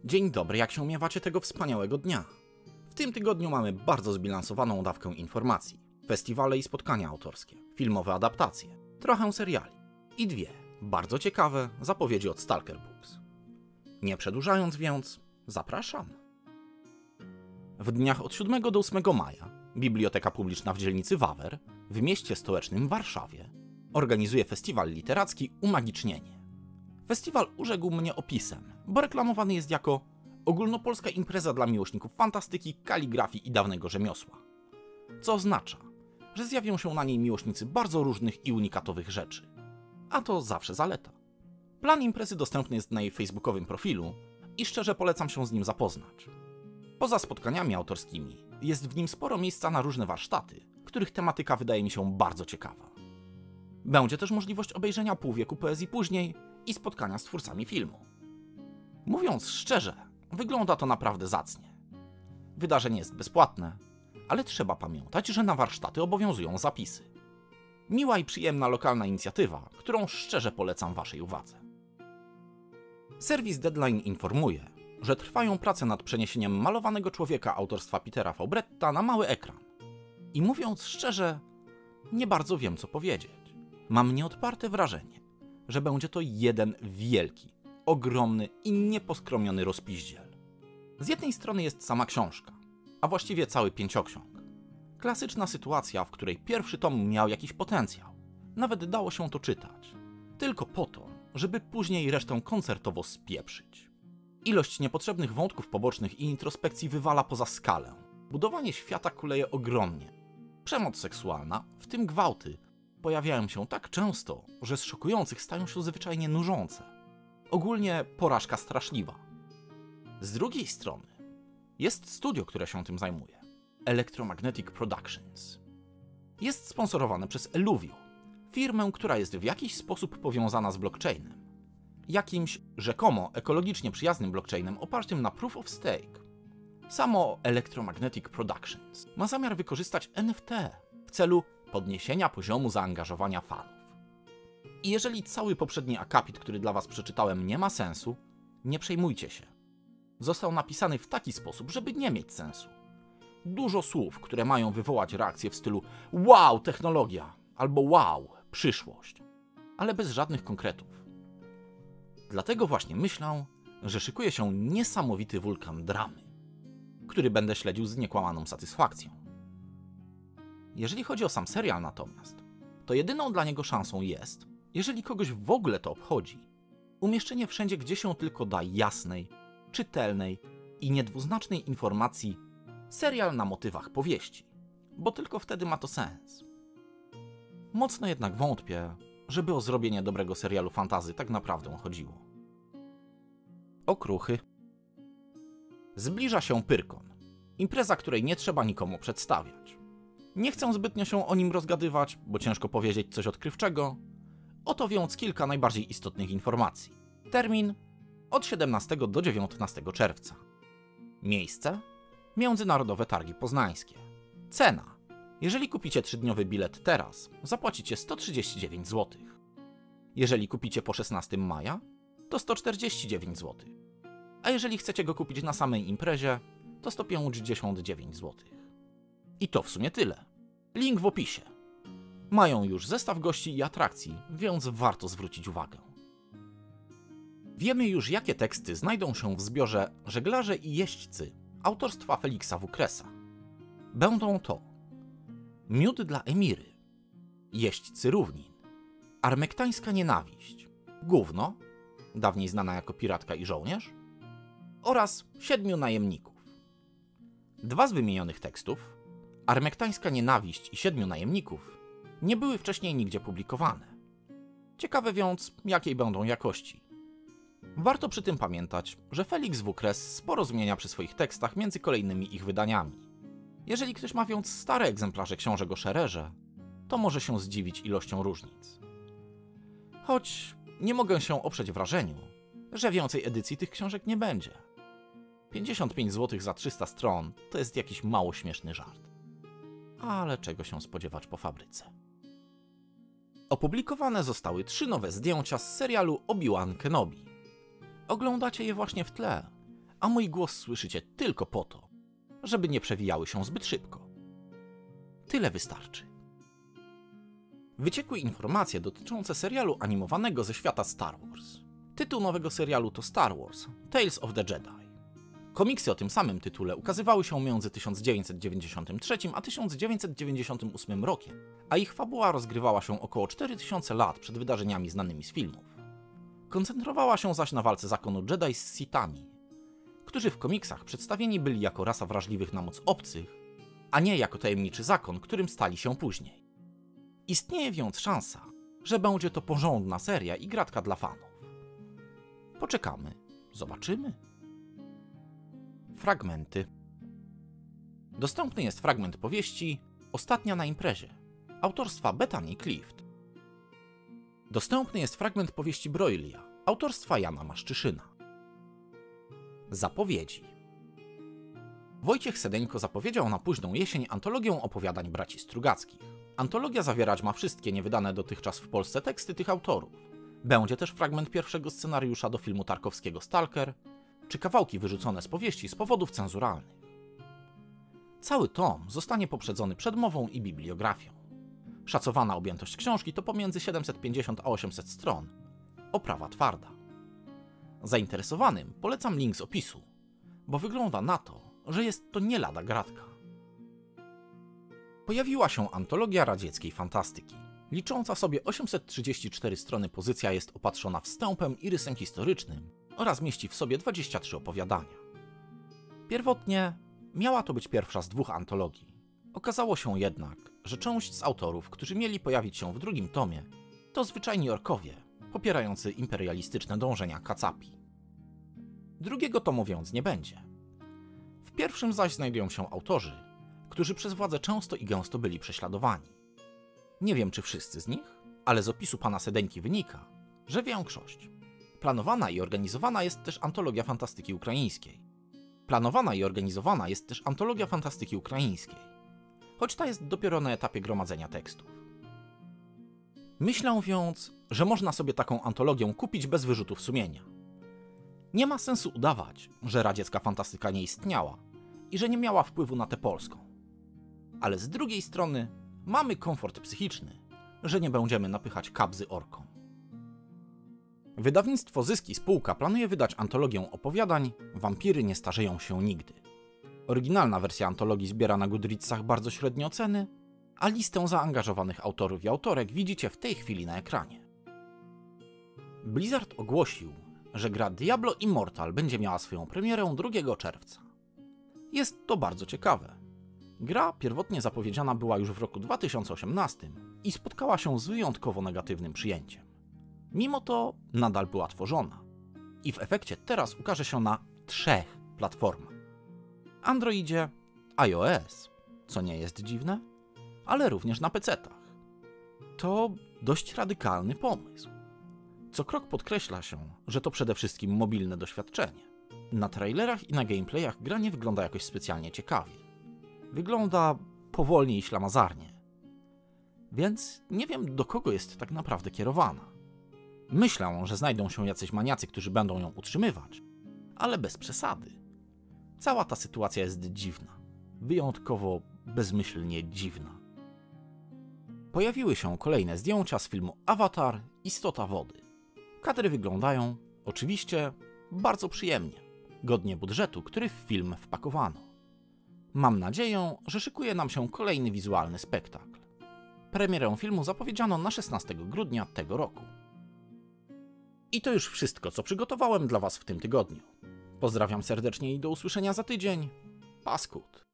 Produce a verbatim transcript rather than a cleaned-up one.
Dzień dobry, jak się miewacie tego wspaniałego dnia? W tym tygodniu mamy bardzo zbilansowaną dawkę informacji. Festiwale i spotkania autorskie, filmowe adaptacje, trochę seriali i dwie bardzo ciekawe zapowiedzi od Stalker Books. Nie przedłużając więc, zapraszam. W dniach od siódmego do ósmego maja Biblioteka Publiczna w dzielnicy Wawer w mieście stołecznym Warszawie organizuje festiwal literacki Umagicznienie. Festiwal urzekł mnie opisem, bo reklamowany jest jako ogólnopolska impreza dla miłośników fantastyki, kaligrafii i dawnego rzemiosła. Co oznacza, że zjawią się na niej miłośnicy bardzo różnych i unikatowych rzeczy. A to zawsze zaleta. Plan imprezy dostępny jest na jej facebookowym profilu i szczerze polecam się z nim zapoznać. Poza spotkaniami autorskimi jest w nim sporo miejsca na różne warsztaty, których tematyka wydaje mi się bardzo ciekawa. Będzie też możliwość obejrzenia półwieku poezji później i spotkania z twórcami filmu. Mówiąc szczerze, wygląda to naprawdę zacnie. Wydarzenie jest bezpłatne, ale trzeba pamiętać, że na warsztaty obowiązują zapisy. Miła i przyjemna lokalna inicjatywa, którą szczerze polecam waszej uwadze. Serwis Deadline informuje, że trwają prace nad przeniesieniem Malowanego Człowieka autorstwa Petera Faubretta na mały ekran. I mówiąc szczerze, nie bardzo wiem co powiedzieć. Mam nieodparte wrażenie, że będzie to jeden wielki, ogromny i nieposkromiony rozpiździel. Z jednej strony jest sama książka, a właściwie cały pięcioksiąg. Klasyczna sytuacja, w której pierwszy tom miał jakiś potencjał. Nawet dało się to czytać. Tylko po to, żeby później resztę koncertowo spieprzyć. Ilość niepotrzebnych wątków pobocznych i introspekcji wywala poza skalę. Budowanie świata kuleje ogromnie. Przemoc seksualna, w tym gwałty, pojawiają się tak często, że z szokujących stają się zwyczajnie nużące. Ogólnie porażka straszliwa. Z drugiej strony jest studio, które się tym zajmuje. Electromagnetic Productions. Jest sponsorowane przez Eluvio, firmę, która jest w jakiś sposób powiązana z blockchainem. Jakimś rzekomo ekologicznie przyjaznym blockchainem opartym na Proof of Stake. Samo Electromagnetic Productions ma zamiar wykorzystać N F T w celu podniesienia poziomu zaangażowania fanów. I jeżeli cały poprzedni akapit, który dla was przeczytałem, nie ma sensu, nie przejmujcie się. Został napisany w taki sposób, żeby nie mieć sensu. Dużo słów, które mają wywołać reakcję w stylu wow, technologia, albo wow, przyszłość, ale bez żadnych konkretów. Dlatego właśnie myślę, że szykuje się niesamowity wulkan dramy, który będę śledził z niekłamaną satysfakcją. Jeżeli chodzi o sam serial natomiast, to jedyną dla niego szansą jest, jeżeli kogoś w ogóle to obchodzi, umieszczenie wszędzie, gdzie się tylko da jasnej, czytelnej i niedwuznacznej informacji serial na motywach powieści, bo tylko wtedy ma to sens. Mocno jednak wątpię, żeby o zrobienie dobrego serialu fantasy tak naprawdę chodziło. Okruchy. Zbliża się Pyrkon, impreza, której nie trzeba nikomu przedstawiać. Nie chcę zbytnio się o nim rozgadywać, bo ciężko powiedzieć coś odkrywczego. Oto więc kilka najbardziej istotnych informacji. Termin od siedemnastego do dziewiętnastego czerwca. Miejsce Międzynarodowe Targi Poznańskie. Cena. Jeżeli kupicie trzydniowy bilet teraz, zapłacicie sto trzydzieści dziewięć złotych. Jeżeli kupicie po szesnastego maja, to sto czterdzieści dziewięć złotych. A jeżeli chcecie go kupić na samej imprezie, to sto pięćdziesiąt dziewięć złotych. I to w sumie tyle. Link w opisie. Mają już zestaw gości i atrakcji, więc warto zwrócić uwagę. Wiemy już, jakie teksty znajdą się w zbiorze Żeglarze i jeźdźcy autorstwa Feliksa Wukresa. Będą to Miód dla Emiry, Jeźdźcy Równin, Armektańska Nienawiść, Gówno, dawniej znana jako Piratka i Żołnierz, oraz Siedmiu Najemników. Dwa z wymienionych tekstów, Armektańska Nienawiść i Siedmiu Najemników, nie były wcześniej nigdzie publikowane. Ciekawe więc, jakiej będą jakości. Warto przy tym pamiętać, że Feliks Wukres sporo zmienia przy swoich tekstach między kolejnymi ich wydaniami. Jeżeli ktoś ma więc stare egzemplarze książek o Szererze, to może się zdziwić ilością różnic. Choć nie mogę się oprzeć wrażeniu, że więcej edycji tych książek nie będzie. pięćdziesiąt pięć złotych za trzysta stron to jest jakiś mało śmieszny żart. Ale czego się spodziewać po fabryce. Opublikowane zostały trzy nowe zdjęcia z serialu Obi-Wan Kenobi. Oglądacie je właśnie w tle, a mój głos słyszycie tylko po to, żeby nie przewijały się zbyt szybko. Tyle wystarczy. Wyciekły informacje dotyczące serialu animowanego ze świata Star Wars. Tytuł nowego serialu to Star Wars – Tales of the Jedi. Komiksy o tym samym tytule ukazywały się między tysiąc dziewięćset dziewięćdziesiątym trzecim a tysiąc dziewięćset dziewięćdziesiątym ósmym rokiem, a ich fabuła rozgrywała się około cztery tysiące lat przed wydarzeniami znanymi z filmów. Koncentrowała się zaś na walce zakonu Jedi z Sithami, którzy w komiksach przedstawieni byli jako rasa wrażliwych na moc obcych, a nie jako tajemniczy zakon, którym stali się później. Istnieje więc szansa, że będzie to porządna seria i gratka dla fanów. Poczekamy, zobaczymy. Fragmenty. Dostępny jest fragment powieści Ostatnia na imprezie, autorstwa Bethany Clift. Dostępny jest fragment powieści Broilia, autorstwa Jana Maszczyszyna. Zapowiedzi. Wojciech Sedeńko zapowiedział na późną jesień antologię opowiadań braci Strugackich. Antologia zawierać ma wszystkie niewydane dotychczas w Polsce teksty tych autorów. Będzie też fragment pierwszego scenariusza do filmu Tarkowskiego Stalker, czy kawałki wyrzucone z powieści z powodów cenzuralnych. Cały tom zostanie poprzedzony przedmową i bibliografią. Szacowana objętość książki to pomiędzy siedemset pięćdziesiąt a osiemset stron. Oprawa twarda. Zainteresowanym polecam link z opisu, bo wygląda na to, że jest to nie lada gratka. Pojawiła się antologia radzieckiej fantastyki. Licząca sobie osiemset trzydzieści cztery strony pozycja jest opatrzona wstępem i rysem historycznym oraz mieści w sobie dwadzieścia trzy opowiadania. Pierwotnie miała to być pierwsza z dwóch antologii. Okazało się jednak, że część z autorów, którzy mieli pojawić się w drugim tomie, to zwyczajni orkowie, popierający imperialistyczne dążenia kacapi. Drugiego tomu więc nie będzie. W pierwszym zaś znajdują się autorzy, którzy przez władze często i gęsto byli prześladowani. Nie wiem, czy wszyscy z nich, ale z opisu pana Sedeńki wynika, że większość. Planowana i organizowana jest też antologia fantastyki ukraińskiej. Planowana i organizowana jest też antologia fantastyki ukraińskiej, choć ta jest dopiero na etapie gromadzenia tekstów. Myślę więc, że można sobie taką antologię kupić bez wyrzutów sumienia. Nie ma sensu udawać, że radziecka fantastyka nie istniała i że nie miała wpływu na tę polską. Ale z drugiej strony mamy komfort psychiczny, że nie będziemy napychać kabzy orkom. Wydawnictwo Zyski Spółka planuje wydać antologię opowiadań Wampiry nie starzeją się nigdy. Oryginalna wersja antologii zbiera na Goodreadsach bardzo średnie oceny, a listę zaangażowanych autorów i autorek widzicie w tej chwili na ekranie. Blizzard ogłosił, że gra Diablo Immortal będzie miała swoją premierę drugiego czerwca. Jest to bardzo ciekawe. Gra pierwotnie zapowiedziana była już w roku dwa tysiące osiemnastym i spotkała się z wyjątkowo negatywnym przyjęciem. Mimo to nadal była tworzona i w efekcie teraz ukaże się na trzech platformach. Androidzie, iOS, co nie jest dziwne, ale również na pecetach. To dość radykalny pomysł. Co krok podkreśla się, że to przede wszystkim mobilne doświadczenie. Na trailerach i na gameplayach gra nie wygląda jakoś specjalnie ciekawie. Wygląda powolnie i ślamazarnie. Więc nie wiem, do kogo jest tak naprawdę kierowana. Myślę, że znajdą się jacyś maniacy, którzy będą ją utrzymywać, ale bez przesady. Cała ta sytuacja jest dziwna. Wyjątkowo bezmyślnie dziwna. Pojawiły się kolejne zdjęcia z filmu Avatar – Istota wody. Kadry wyglądają, oczywiście, bardzo przyjemnie, godnie budżetu, który w film wpakowano. Mam nadzieję, że szykuje nam się kolejny wizualny spektakl. Premierę filmu zapowiedziano na szesnastego grudnia tego roku. I to już wszystko, co przygotowałem dla Was w tym tygodniu. Pozdrawiam serdecznie i do usłyszenia za tydzień. Paskut.